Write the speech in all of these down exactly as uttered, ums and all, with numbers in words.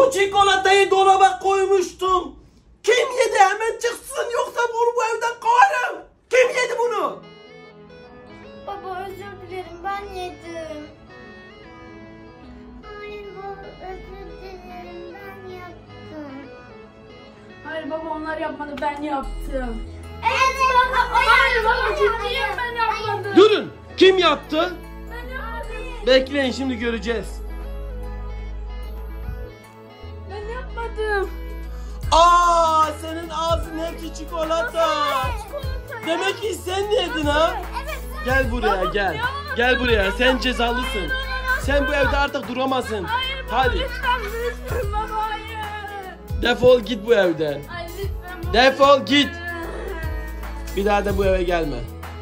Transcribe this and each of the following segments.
Bu çikolatayı dolaba koymuştum. Kim yedi? Hemen çıksın yoksa bunu bu evden kovarım. Kim yedi bunu? Baba özür dilerim, ben yedim. Hayır baba, özür dilerim, ben yaptım. Hayır baba, onlar yapmadı, ben yaptım. Evet baba, Hayır baba, ciddiyim, ben yapmadım. Durun. Kim yaptı? Ben yapmadım. Bekleyin, şimdi göreceğiz. Ben yapmadım. Aa, senin ağzın hepsi çikolata. Demek ki sen yedin ha? Evet. Gel buraya gel. Gel buraya, sen cezalısın. Sen bu evde artık duramazsın. Hayır baba, Hadi lütfen, lütfen baba, hayır. defol git bu evden. Hayır lütfen baba. Defol git. Bir daha da bu eve gelme.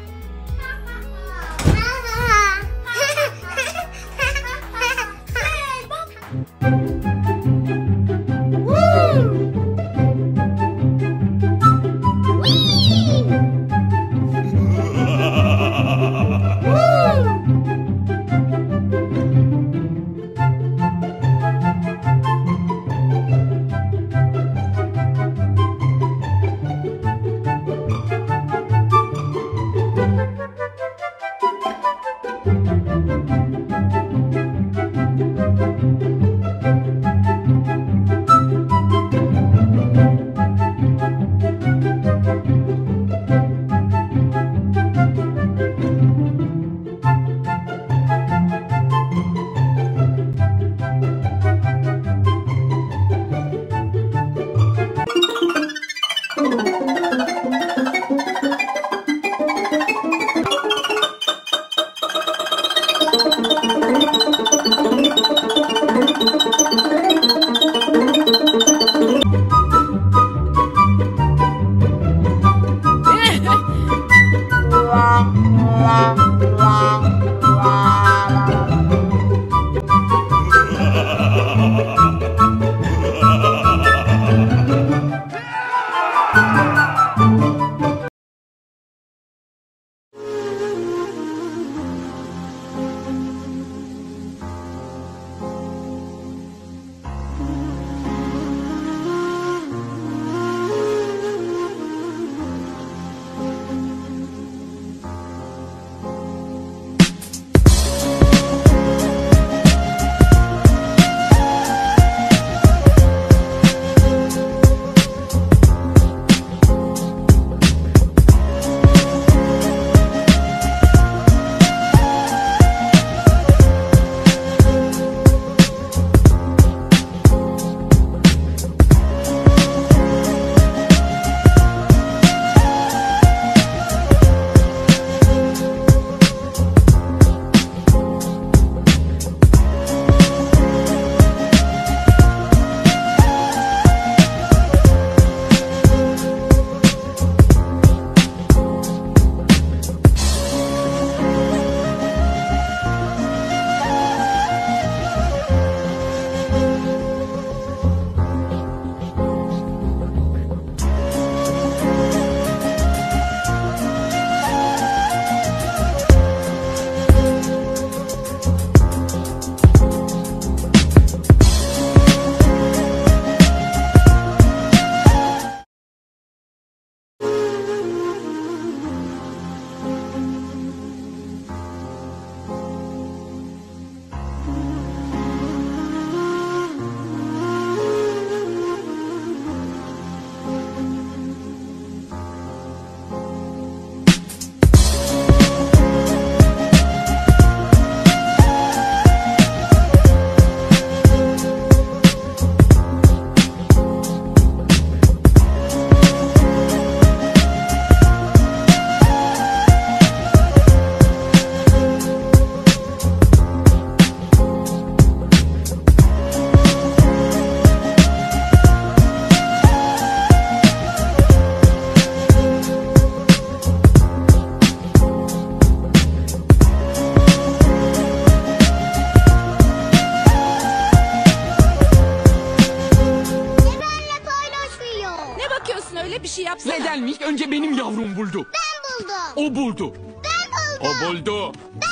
şey yapsana. Nedenmiş? Önce benim yavrum buldu. Ben buldum. O buldu. Ben buldum. O buldu. Ben buldum.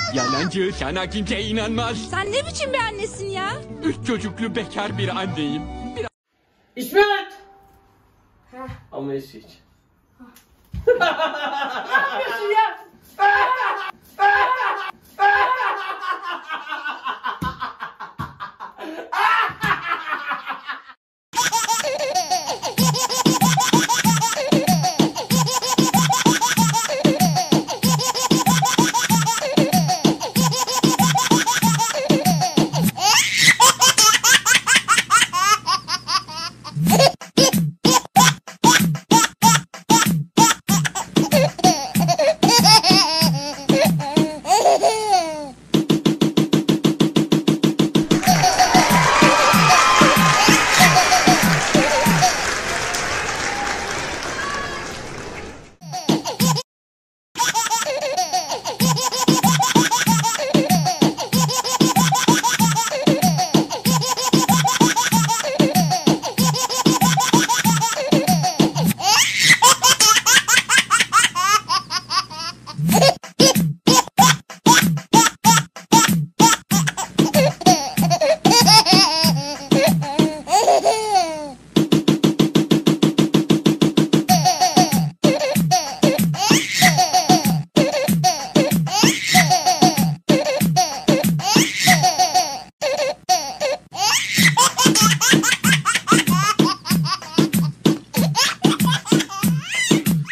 Yalancı, sana kimse inanmaz. Sen ne biçim bir annesin ya? Üç çocuklu bekar bir anneyim. Bir İsmet! Heh. Ama iç iç. Ne yapıyorsun ya?